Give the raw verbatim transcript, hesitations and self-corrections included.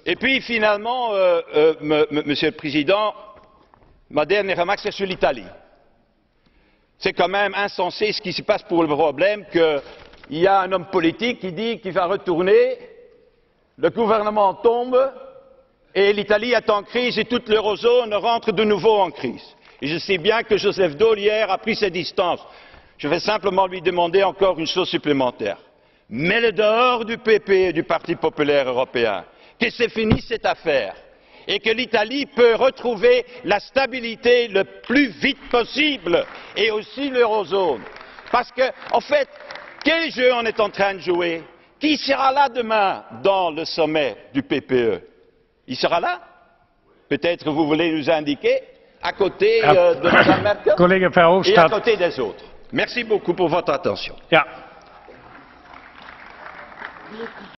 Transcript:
Et puis finalement, euh, euh, me, me, Monsieur le Président, ma dernière remarque c'est sur l'Italie. C'est quand même insensé ce qui se passe pour le problème qu'il y a un homme politique qui dit qu'il va retourner, le gouvernement tombe et l'Italie est en crise et toute l'eurozone rentre de nouveau en crise. Et je sais bien que Joseph Daul hier a pris ses distances. Je vais simplement lui demander encore une chose supplémentaire. Mets-le dehors du P P et du Parti populaire européen, que c'est fini cette affaire et que l'Italie peut retrouver la stabilité le plus vite possible et aussi l'eurozone. Parce que, en fait, quel jeu on est en train de jouer? Qui sera là demain dans le sommet du P P E? Il sera là? Peut-être vous voulez nous indiquer à côté euh, de Mme Merkel et à côté des autres. Merci beaucoup pour votre attention. Ja.